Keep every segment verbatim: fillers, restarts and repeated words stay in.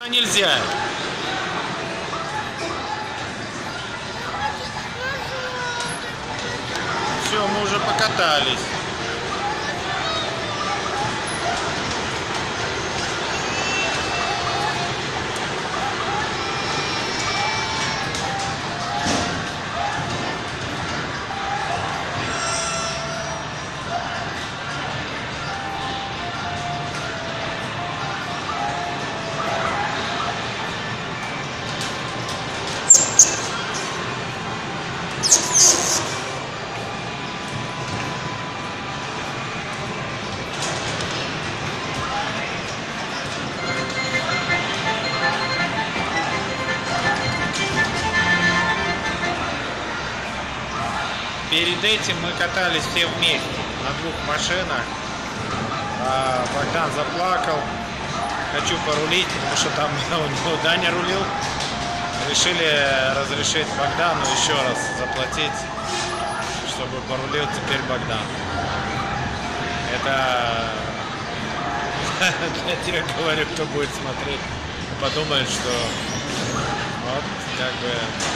Нельзя. Все, мы уже покатались. Перед этим мы катались все вместе на двух машинах. А Богдан заплакал. Хочу порулить, потому что там у него Даня рулил. Решили разрешить Богдану еще раз заплатить, чтобы порулил теперь Богдан. Это для тех, говорю, кто будет смотреть, подумает, что вот как бы...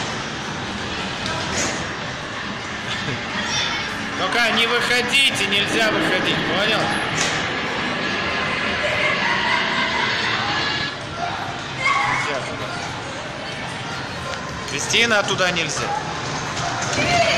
Только не выходите, нельзя выходить, понял? Нельзя туда. Кристина, туда нельзя.